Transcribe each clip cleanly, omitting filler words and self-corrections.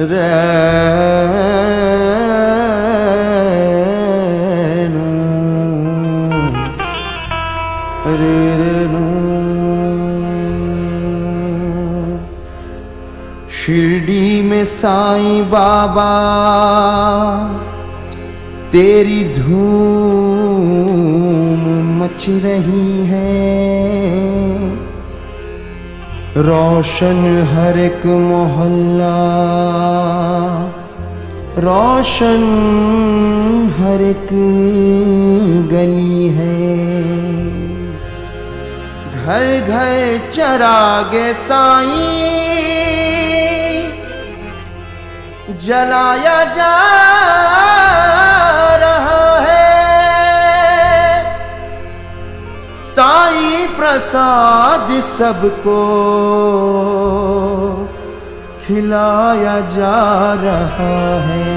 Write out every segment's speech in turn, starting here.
रेनू रेनू। शिरडी में साईं बाबा तेरी धूम मच रही है, रोशन हर एक मोहल्ला, रोशन हर एक गली है। घर घर चरागे साईं जलाया जा रहा है, साईं प्रसाद सबको खिलाया जा रहा है।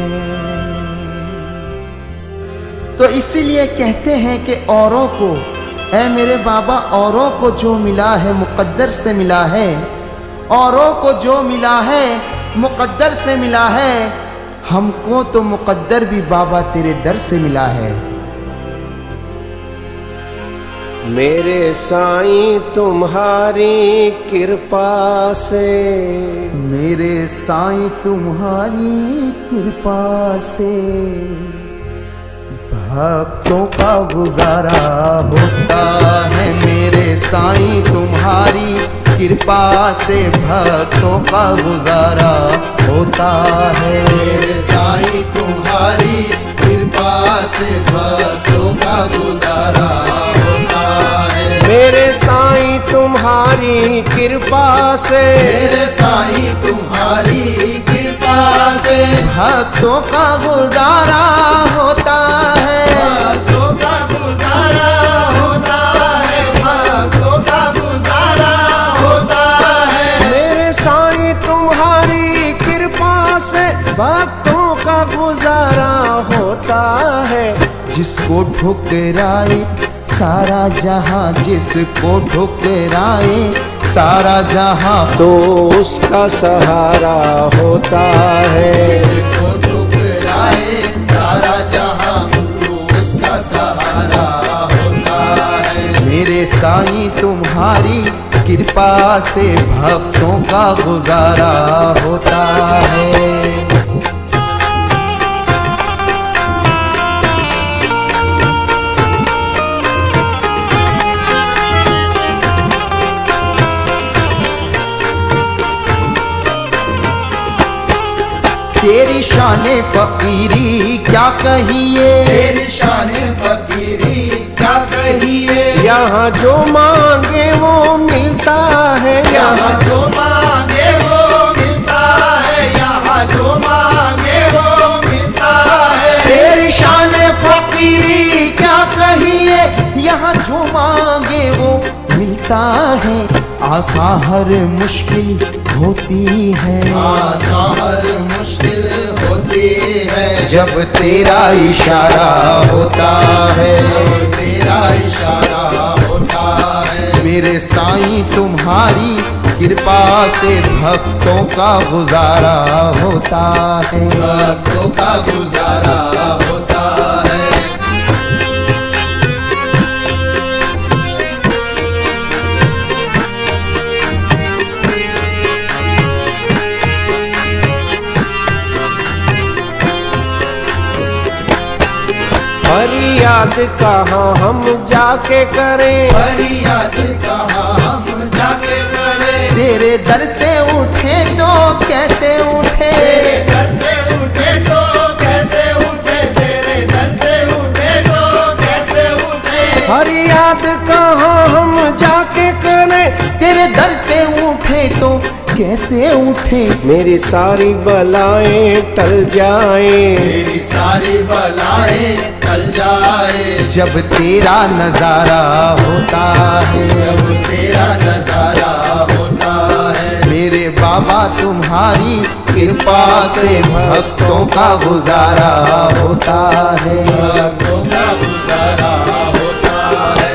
तो इसीलिए कहते हैं कि औरों को, ऐ मेरे बाबा, औरों को जो मिला है मुक़द्दर से मिला है, औरों को जो मिला है मुक़द्दर से मिला है, हमको तो मुक़द्दर भी बाबा तेरे दर से मिला है। मेरे साईं तुम्हारी कृपा से, मेरे साईं तुम्हारी कृपा से भक्तों का गुजारा होता है। मेरे साईं तुम्हारी कृपा से भक्तों का गुजारा होता है। मेरे साईं तुम्हारी कृपा से भक्तों का गुजारा होता है। मेरे साईं तुम्हारी कृपा से, मेरे साईं तुम्हारी कृपा से भक्तों का गुजारा होता है, भक्तों का गुजारा होता है, भक्तों का गुजारा होता है। मेरे साईं तुम्हारी कृपा से भक्तों का गुजारा होता है। जिसको ठुकराए सारा जहां, जिसको ठुकराए सारा जहां, तो उसका सहारा होता है। जिसको ठुकराए सारा जहां, तो उसका सहारा होता है। मेरे साईं तुम्हारी कृपा से भक्तों का गुजारा होता है। तेरी शाने फकीरी क्या कहिए, तेरी शाने फकीरी क्या कहिए। यहाँ जो मांगे वो मिलता है, यहाँ जो मांगे वो मिलता है, यहाँ जो मांगे वो मिलता है। तेरी शाने फकीरी क्या कहिए, यहाँ जो मांगे वो मिलता है। आसा हर मुश्किल होती है, आसा हर मुश्किल होती है, जब तेरा इशारा होता है, जब तेरा इशारा होता है। मेरे साईं तुम्हारी कृपा से भक्तों का गुजारा होता है, भक्तों का गुजारा होता है। फरियाद कहाँ हम जाके करें, फरियाद कहाँ हम जाके करें। तेरे दर से उठे तो कैसे उठे, तेरे दर से उठे तो कैसे उठे, तेरे दर से उठे तो कैसे उठे। फरियाद कहाँ हम जाके करें, तेरे दर से उठे तो कैसे उठे। मेरी सारी बलाएं टल जाए, मेरी सारी बलाएं टल जाए, जब तेरा नजारा होता है, जब तेरा नजारा होता है। मेरे बाबा तुम्हारी कृपा से भक्तों का गुजारा होता है, भक्तों का गुजारा होता है।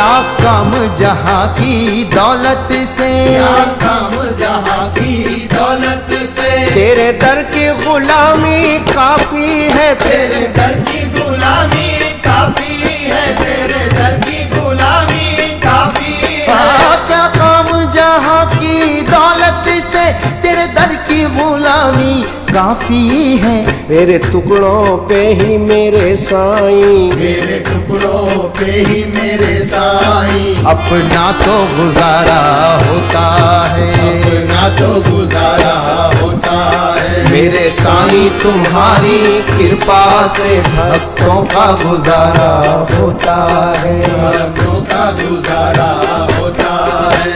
क्या काम जहाँ की दौलत से, क्या काम जहाँ की दौलत से। तेरे दर की गुलामी काफी है, तेरे दर की गुलामी काफी है, तेरे दर की गुलामी काफी है। क्या काम जहाँ की दौलत से, तेरे दर की गुलामी काफी है। मेरे टुकड़ों पे ही मेरे साईं, मेरे टुकड़ों पे ही मेरे साईं, अपना तो गुजारा होता है, अपना तो गुजारा होता है। मेरे साईं तुम्हारी कृपा से भक्तों का गुजारा होता है, भक्तों का गुजारा होता है।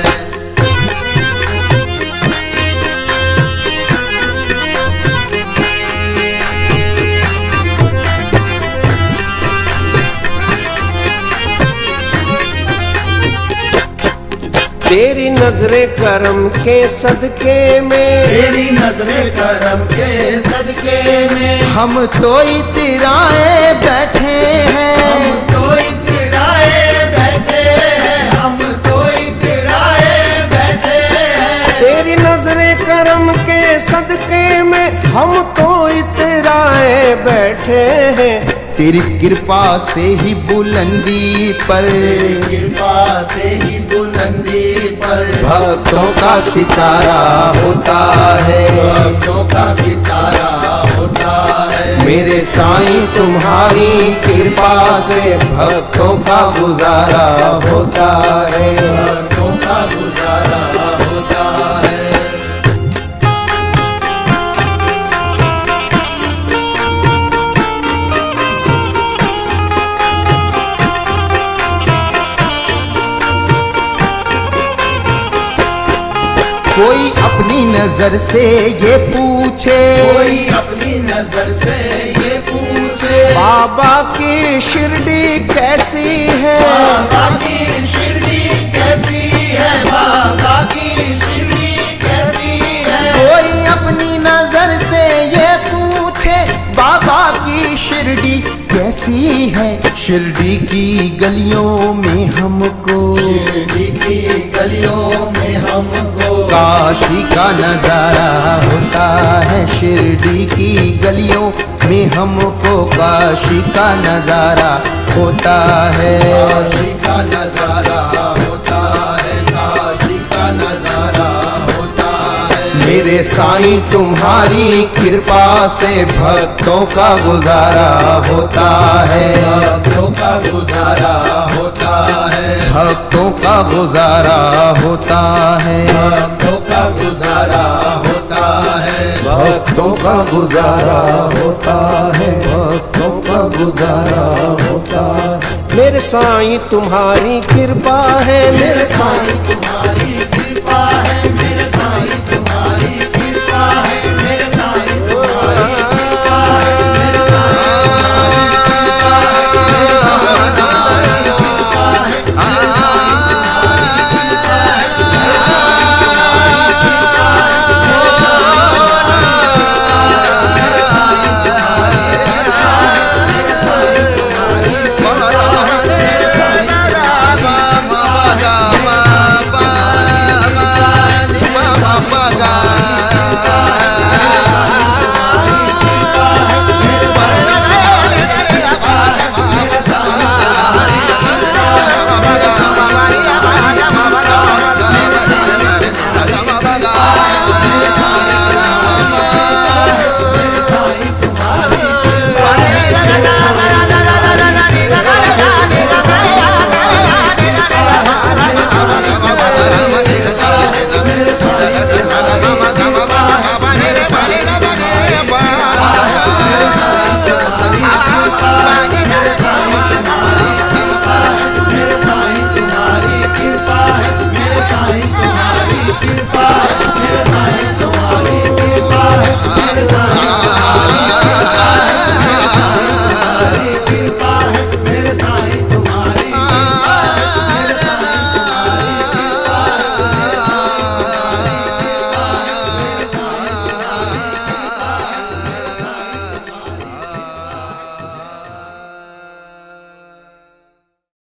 तेरी नजरे करम के सदके में, तेरी नजरे करम के सदके में, हम तो इतराए बैठे हैं, हम तो इतराए बैठे हैं, हम तो इतराए बैठे हैं। तेरी नजरे करम के सदके में हम तो इतराए बैठे हैं। तेरी कृपा से ही बुलंदी पर, तेरी कृपा से ही बुलंदी पर भक्तों का सितारा होता है, भक्तों का सितारा होता है। मेरे साईं तुम्हारी कृपा से भक्तों का गुजारा होता है, भक्तों का गुजारा होता है। कोई अपनी नजर से ये पूछे, कोई अपनी नजर से ये पूछे, बाबा की शिरडी कैसी है, बाबा की शिरडी कैसी है, बाबा की शिरडी कैसी है। कोई अपनी नजर से ये पूछे, बाबा की शिरडी कैसी है। शिरडी की गलियों में हमको, शिरडी की गलियों में हमको काशी का नजारा होता है, शिरडी की गलियों में हमको काशी का नजारा होता है, काशी का नजारा होता है, काशी का नजारा होता है। मेरे साईं तुम्हारी कृपा से भक्तों का गुजारा होता है, भक्तों का गुजारा होता है, भक्तों का गुजारा होता है, भक्तों का गुजारा होता है, भक्तों का गुजारा होता है, भक्तों का गुजारा होता है। मेरे साईं तुम्हारी कृपा है, मेरे साईं तुम्हारी